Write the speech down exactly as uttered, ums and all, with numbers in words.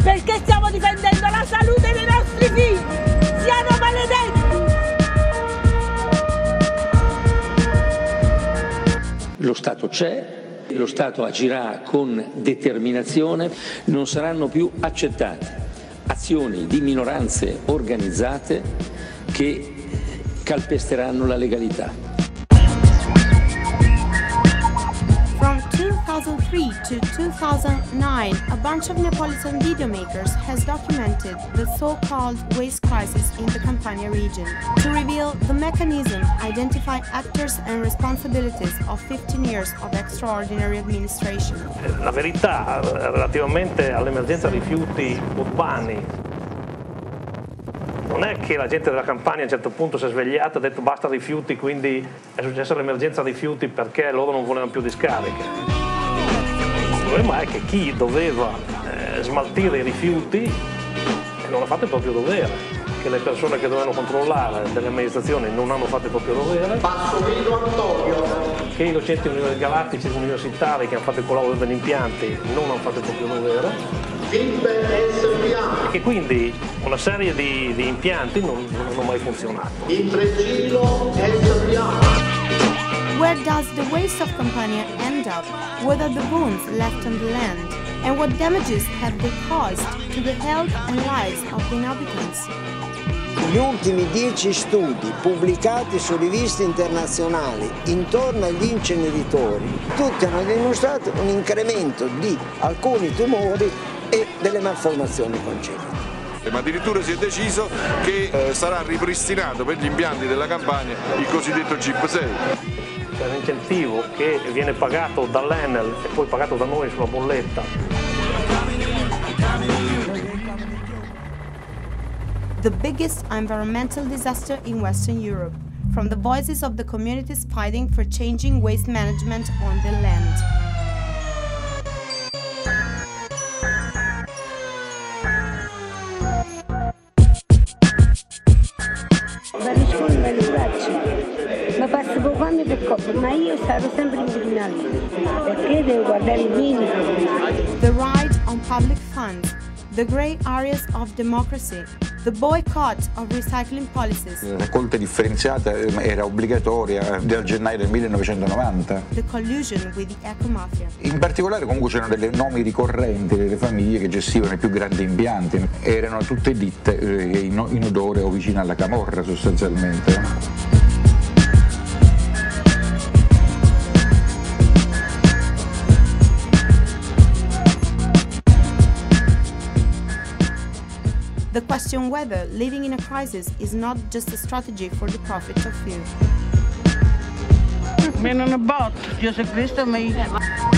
perché stiamo difendendo la salute dei nostri figli. Siano maledetti! Lo Stato c'è, lo Stato agirà con determinazione, non saranno più accettate azioni di minoranze organizzate che calpesteranno la legalità. From two thousand three to two thousand nine, a bunch of Neapolitan videomakers has documented the so-called waste crisis in the Campania region. To reveal the mechanism, identify actors and responsibilities of fifteen years of extraordinary administration. La verità relativamente all'emergenza rifiuti urbani non è che la gente della Campania a un certo punto si è svegliata e ha detto basta rifiuti, quindi è successa l'emergenza rifiuti perché loro non volevano più discariche. Il problema è che chi doveva eh, smaltire i rifiuti non ha fatto il proprio dovere, che le persone che dovevano controllare delle amministrazioni non hanno fatto il proprio dovere, che i docenti galattici universitari che hanno fatto il collaudo degli impianti non hanno fatto il proprio dovere, e che quindi una serie di, di impianti non, non hanno mai funzionato. Where does the waste of Campania end up? What are the bones left on the land? And what damages have they caused to the health and lives of the inhabitants? Gli ultimi dieci studi pubblicati su riviste internazionali intorno agli inceneritori, tutti hanno dimostrato un incremento di alcuni tumori e delle malformazioni congenite. Ma addirittura si è deciso che eh, sarà ripristinato per gli impianti della Campania il cosiddetto G I P sei. C'è un incentivo che viene pagato dall'Enel e poi pagato da noi sulla bolletta. The biggest environmental disaster in Western Europe, from the voices of the communities fighting for changing waste management on the land. Berlusconi me lo braccio, ma passo per fame per coppa, ma io sarò sempre in tribunale, perché devo guardare i miei. The ride on public funds, the grey areas of democracy, the boycott of recycling policies. La raccolta differenziata era obbligatoria dal gennaio del millenovecentonovanta. The collusion with the eco-mafia. In particolare comunque c'erano delle nomi ricorrenti delle famiglie che gestivano i più grandi impianti. Erano tutte ditte eh, in, in odore o vicino alla camorra sostanzialmente. The question whether living in a crisis is not just a strategy for the profit of few. Me non è botto, Gesù Cristo mi